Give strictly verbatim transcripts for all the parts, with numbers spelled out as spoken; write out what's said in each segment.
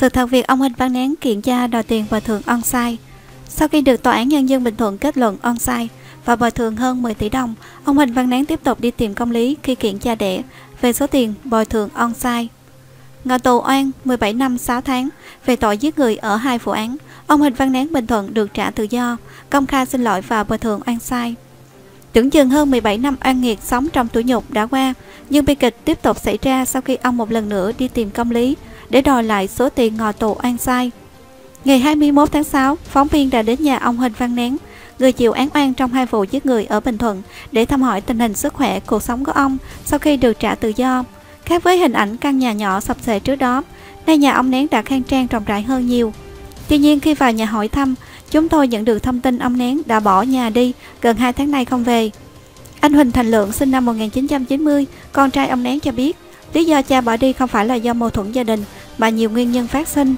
Sự thật việc ông Huỳnh Văn Nén kiện cha đòi tiền bồi thường oan sai. Sau khi được Tòa án Nhân dân Bình Thuận kết luận oan sai và bồi thường hơn mười tỷ đồng, ông Huỳnh Văn Nén tiếp tục đi tìm công lý khi kiện cha đẻ về số tiền bồi thường oan sai. Ngồi tù oan mười bảy năm sáu tháng về tội giết người ở hai vụ án, ông Huỳnh Văn Nén Bình Thuận được trả tự do, công khai xin lỗi và bồi thường oan sai. Tưởng chừng hơn mười bảy năm oan nghiệt sống trong tủi nhục đã qua, nhưng bi kịch tiếp tục xảy ra sau khi ông một lần nữa đi tìm công lý để đòi lại số tiền ngồi tù oan sai. Ngày hai mươi mốt tháng sáu, phóng viên đã đến nhà ông Huỳnh Văn Nén, người chịu án oan trong hai vụ giết người ở Bình Thuận, để thăm hỏi tình hình sức khỏe, cuộc sống của ông sau khi được trả tự do. Khác với hình ảnh căn nhà nhỏ sập xệ trước đó, nay nhà ông Nén đã khang trang rộng rãi hơn nhiều. Tuy nhiên, khi vào nhà hỏi thăm, chúng tôi nhận được thông tin ông Nén đã bỏ nhà đi gần hai tháng nay không về. Anh Huỳnh Thành Lượng sinh năm một nghìn chín trăm chín mươi, con trai ông Nén cho biết, lý do cha bỏ đi không phải là do mâu thuẫn gia đình mà nhiều nguyên nhân phát sinh.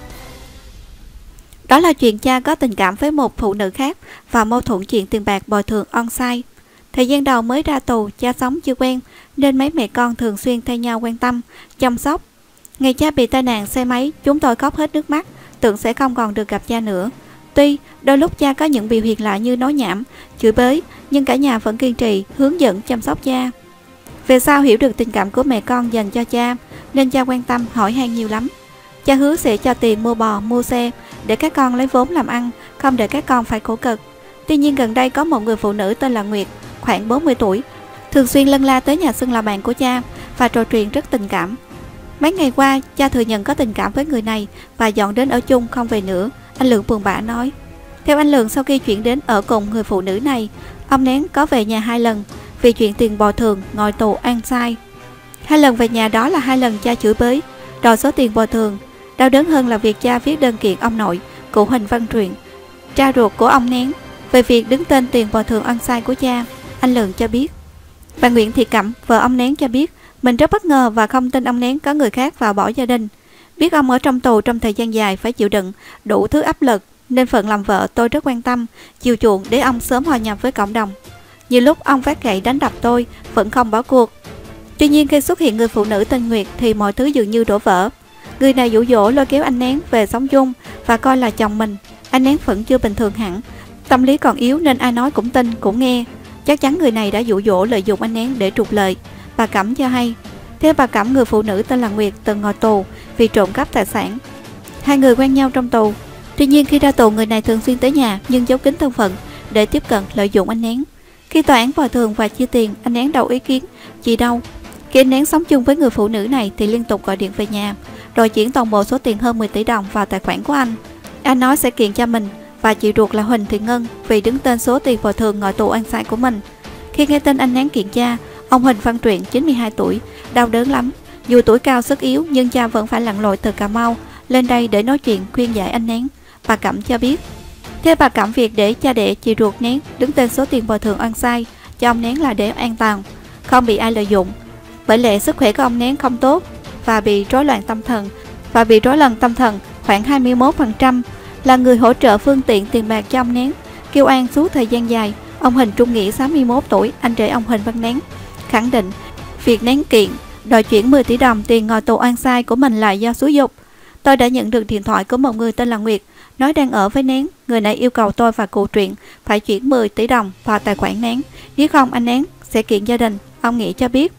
Đó là chuyện cha có tình cảm với một phụ nữ khác và mâu thuẫn chuyện tiền bạc bồi thường oan sai. Thời gian đầu mới ra tù, cha sống chưa quen nên mấy mẹ con thường xuyên thay nhau quan tâm, chăm sóc. Ngày cha bị tai nạn xe máy, chúng tôi khóc hết nước mắt, tưởng sẽ không còn được gặp cha nữa. Tuy đôi lúc cha có những biểu hiện lạ như nói nhảm, chửi bới, nhưng cả nhà vẫn kiên trì hướng dẫn chăm sóc cha. Về sau hiểu được tình cảm của mẹ con dành cho cha nên cha quan tâm hỏi han nhiều lắm. Cha hứa sẽ cho tiền mua bò, mua xe để các con lấy vốn làm ăn, không để các con phải khổ cực. Tuy nhiên gần đây có một người phụ nữ tên là Nguyệt, khoảng bốn mươi tuổi, thường xuyên lân la tới nhà xưng là bạn của cha và trò chuyện rất tình cảm. Mấy ngày qua, cha thừa nhận có tình cảm với người này và dọn đến ở chung không về nữa, anh Lượng buồn bã nói. Theo anh Lượng, sau khi chuyển đến ở cùng người phụ nữ này, ông Nén có về nhà hai lần vì chuyện tiền bồi thường ngồi tù oan sai. Hai lần về nhà đó là hai lần cha chửi bới, đòi số tiền bồi thường. Đau đớn hơn là việc cha viết đơn kiện ông nội, cụ Huỳnh Văn Truyện, cha ruột của ông Nén, về việc đứng tên tiền bồi thường oan sai của cha. Anh Lượng cho biết. Bà Nguyễn Thị Cẩm, vợ ông Nén cho biết, mình rất bất ngờ và không tin ông Nén có người khác vào bỏ gia đình. Biết ông ở trong tù trong thời gian dài phải chịu đựng đủ thứ áp lực, nên phận làm vợ tôi rất quan tâm, chiều chuộng để ông sớm hòa nhập với cộng đồng. Nhiều lúc ông vác gậy đánh đập tôi, vẫn không bỏ cuộc. Tuy nhiên khi xuất hiện người phụ nữ tên Nguyệt thì mọi thứ dường như đổ vỡ. Người này dụ dỗ lôi kéo anh Nén về sống chung và coi là chồng mình. Anh Nén vẫn chưa bình thường hẳn, tâm lý còn yếu nên ai nói cũng tin, cũng nghe. Chắc chắn người này đã dụ dỗ lợi dụng anh Nén để trục lợi. Bà Cẩm cho hay, theo bà Cẩm, người phụ nữ tên là Nguyệt từng ngồi tù vì trộm cắp tài sản. Hai người quen nhau trong tù. Tuy nhiên khi ra tù, người này thường xuyên tới nhà nhưng giấu kín thân phận để tiếp cận lợi dụng anh Nén. Khi tòa án bồi thường và chia tiền, anh Nén đâu ý kiến gì đâu. Khi anh Nén sống chung với người phụ nữ này thì liên tục gọi điện về nhà, rồi chuyển toàn bộ số tiền hơn mười tỷ đồng vào tài khoản của anh. Anh nói sẽ kiện cha mình và chị ruột là Huỳnh Thị Ngân vì đứng tên số tiền bồi thường ngồi tù oan sai của mình. Khi nghe tin anh Nén kiện cha, ông Huỳnh Văn Truyện chín mươi hai tuổi đau đớn lắm. Dù tuổi cao sức yếu nhưng cha vẫn phải lặn lội từ Cà Mau lên đây để nói chuyện khuyên giải anh Nén. Bà Cẩm cho biết. Theo bà Cẩm, việc để cha đẻ chị ruột Nén đứng tên số tiền bồi thường oan sai cho ông Nén là để an toàn, không bị ai lợi dụng. Bởi lẽ sức khỏe của ông Nén không tốt và bị rối loạn tâm thần và bị rối loạn tâm thần khoảng hai mươi mốt phần trăm, là người hỗ trợ phương tiện tiền bạc cho ông Nén kêu an suốt thời gian dài. Ông Huỳnh Trung Nghĩa sáu mươi mốt tuổi, anh rể ông Huỳnh Văn Nén, khẳng định việc Nén kiện đòi chuyển mười tỷ đồng tiền ngồi tù oan sai của mình là do xúi dục. Tôi đã nhận được điện thoại của một người tên là Nguyệt, nói đang ở với Nén. Người này yêu cầu tôi và cụ Truyện phải chuyển mười tỷ đồng vào tài khoản Nén, nếu không anh Nén sẽ kiện gia đình, ông Nghĩa cho biết.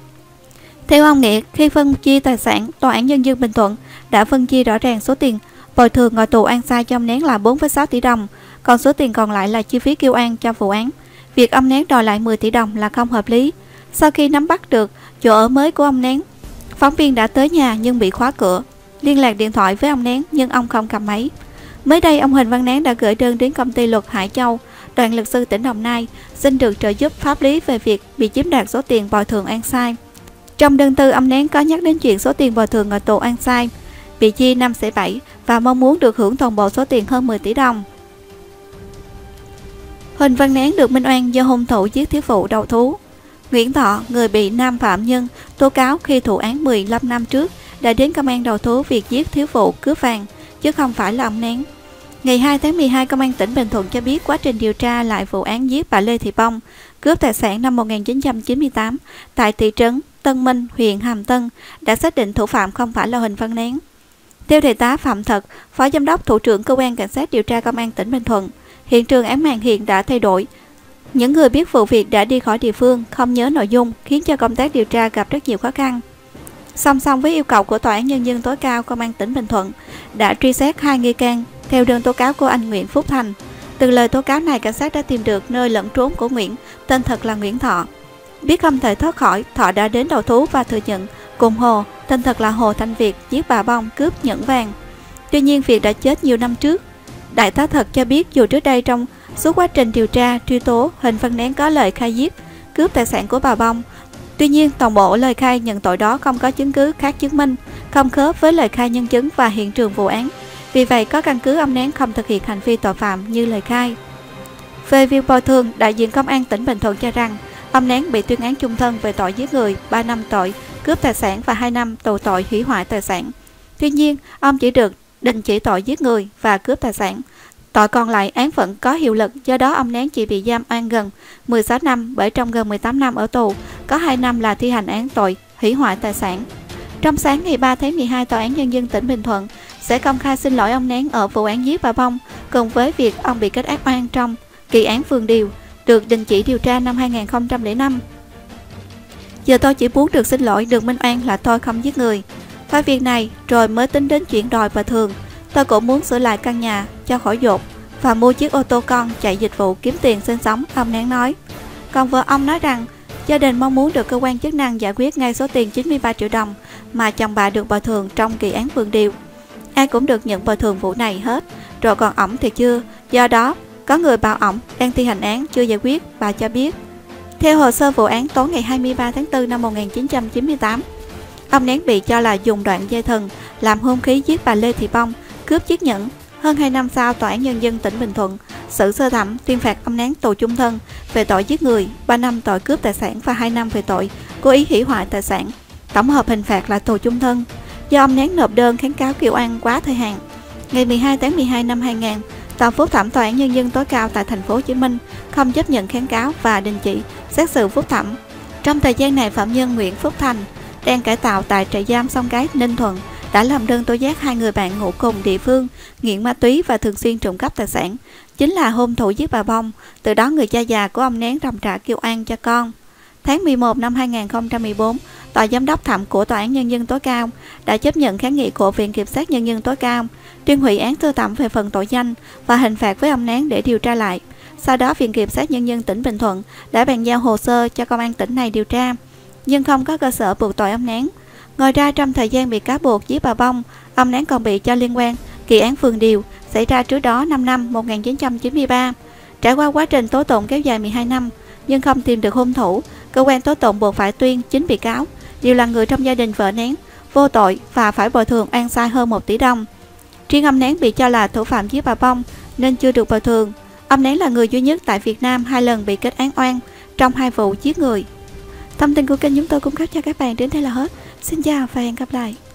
Theo ông Nghĩa, khi phân chia tài sản, Tòa án Nhân dân Bình Thuận đã phân chia rõ ràng số tiền bồi thường ngồi tù oan sai cho ông Nén là bốn phẩy sáu tỷ đồng, còn số tiền còn lại là chi phí kêu an cho vụ án. Việc ông Nén đòi lại mười tỷ đồng là không hợp lý. Sau khi nắm bắt được chỗ ở mới của ông Nén, phóng viên đã tới nhà nhưng bị khóa cửa, liên lạc điện thoại với ông Nén nhưng ông không cầm máy. Mới đây, ông Huỳnh Văn Nén đã gửi đơn đến công ty luật Hải Châu, đoàn luật sư tỉnh Đồng Nai, xin được trợ giúp pháp lý về việc bị chiếm đoạt số tiền bồi thường oan sai. Trong đơn thư, ông Nén có nhắc đến chuyện số tiền bồi thường ngồi tù oan sai bị chia năm xẻ bảy và mong muốn được hưởng toàn bộ số tiền hơn mười tỷ đồng. Huỳnh Văn Nén được minh oan do hung thủ giết thiếu phụ đầu thú. Nguyễn Thọ, người bị nam phạm nhân tố cáo khi thụ án mười lăm năm trước, đã đến công an đầu thú việc giết thiếu phụ cướp vàng, chứ không phải là ông Nén. Ngày hai tháng mười hai, Công an tỉnh Bình Thuận cho biết quá trình điều tra lại vụ án giết bà Lê Thị Bông, cướp tài sản năm một nghìn chín trăm chín mươi tám tại thị trấn Tân Minh, huyện Hàm Tân, đã xác định thủ phạm không phải là Huỳnh Văn Nén. Theo Đại tá Phạm Thật, Phó Giám đốc Thủ trưởng Cơ quan Cảnh sát điều tra Công an tỉnh Bình Thuận, hiện trường án mạng hiện đã thay đổi. Những người biết vụ việc đã đi khỏi địa phương, không nhớ nội dung, khiến cho công tác điều tra gặp rất nhiều khó khăn. Song song với yêu cầu của Tòa án Nhân dân tối cao Công an tỉnh Bình Thuận đã truy xét hai nghi can theo đơn tố cáo của anh Nguyễn Phúc Thành. Từ lời tố cáo này, cảnh sát đã tìm được nơi lẫn trốn của Nguyễn, tên thật là Nguyễn Thọ. Biết không thể thoát khỏi, Thọ đã đến đầu thú và thừa nhận cùng Hồ, tên thật là Hồ Thanh Việt, giết bà Bông cướp nhẫn vàng. Tuy nhiên, Việt đã chết nhiều năm trước. Đại tá Thật cho biết dù trước đây trong suốt quá trình điều tra, truy tố, Huỳnh Văn Nén có lời khai giết, cướp tài sản của bà Bông. Tuy nhiên, toàn bộ lời khai nhận tội đó không có chứng cứ khác chứng minh, không khớp với lời khai nhân chứng và hiện trường vụ án. Vì vậy, có căn cứ ông Nén không thực hiện hành vi tội phạm như lời khai. Về việc bồi thường, đại diện Công an tỉnh Bình Thuận cho rằng ông Nén bị tuyên án chung thân về tội giết người, ba năm tội cướp tài sản và hai năm tù tội hủy hoại tài sản. Tuy nhiên, ông chỉ được đình chỉ tội giết người và cướp tài sản. Tội còn lại án vẫn có hiệu lực, do đó ông Nén chỉ bị giam oan gần mười sáu năm, bởi trong gần mười tám năm ở tù, có hai năm là thi hành án tội hủy hoại tài sản. Trong sáng ngày ba tháng mười hai, Tòa án Nhân dân tỉnh Bình Thuận sẽ công khai xin lỗi ông Nén ở vụ án giết bà Bông, cùng với việc ông bị kết án oan trong kỳ án Vườn Điều, được đình chỉ điều tra năm hai nghìn không trăm lẻ năm. Giờ tôi chỉ muốn được xin lỗi, được minh oan là tôi không giết người. Và việc này rồi mới tính đến chuyện đòi bồi thường. Tôi cũng muốn sửa lại căn nhà cho khỏi dột và mua chiếc ô tô con chạy dịch vụ kiếm tiền sinh sống, ông Nén nói. Còn vợ ông nói rằng gia đình mong muốn được cơ quan chức năng giải quyết ngay số tiền chín mươi ba triệu đồng mà chồng bà được bồi thường trong kỳ án Vườn Điều. Ai cũng được nhận bồi thường vụ này hết, rồi còn ổng thì chưa. Do đó, có người bảo ổng đang thi hành án chưa giải quyết, bà cho biết. Theo hồ sơ vụ án, tối ngày hai mươi ba tháng tư năm một nghìn chín trăm chín mươi tám, ông Nén bị cho là dùng đoạn dây thừng làm hung khí giết bà Lê Thị Bông, cướp chiếc nhẫn. Hơn hai năm sau, Tòa án Nhân dân tỉnh Bình Thuận xử sơ thẩm tuyên phạt ông Nén tù chung thân về tội giết người, ba năm tội cướp tài sản và hai năm về tội cố ý hủy hoại tài sản. Tổng hợp hình phạt là tù chung thân. Do ông Nén nộp đơn kháng cáo kêu oan quá thời hạn, ngày mười hai tháng mười hai năm hai nghìn, Tòa phúc thẩm Tòa án Nhân dân tối cao tại thành phố Hồ Chí Minh không chấp nhận kháng cáo và đình chỉ xét xử phúc thẩm. Trong thời gian này, phạm nhân Nguyễn Phúc Thành đang cải tạo tại trại giam Sông Cái, Ninh Thuận đã làm đơn tố giác hai người bạn ngụ cùng địa phương nghiện ma túy và thường xuyên trộm cắp tài sản, chính là hung thủ giết bà Bông. Từ đó, người cha già của ông Nén ròng rã kêu oan cho con. Tháng mười một năm hai nghìn không trăm mười bốn, Tòa giám đốc thẩm của Tòa án Nhân dân tối cao đã chấp nhận kháng nghị của Viện Kiểm sát Nhân dân tối cao, tuyên hủy án sơ thẩm về phần tội danh và hình phạt với ông Nén để điều tra lại. Sau đó, Viện Kiểm sát Nhân dân tỉnh Bình Thuận đã bàn giao hồ sơ cho công an tỉnh này điều tra, nhưng không có cơ sở buộc tội ông Nén. Ngoài ra, trong thời gian bị cáo buộc giết bà Bông, ông Nén còn bị cho liên quan kỳ án Vườn Điều xảy ra trước đó năm năm một nghìn chín trăm chín mươi ba. Trải qua quá trình tố tụng kéo dài mười hai năm nhưng không tìm được hung thủ, cơ quan tố tụng buộc phải tuyên chín bị cáo đều là người trong gia đình vợ Nén vô tội và phải bồi thường oan sai hơn một tỷ đồng. Riêng ông Nén bị cho là thủ phạm giết bà Bông nên chưa được bồi thường. Ông Nén là người duy nhất tại Việt Nam hai lần bị kết án oan trong hai vụ giết người. Thông tin của kênh chúng tôi cung cấp cho các bạn đến đây là hết. Xin chào và hẹn gặp lại.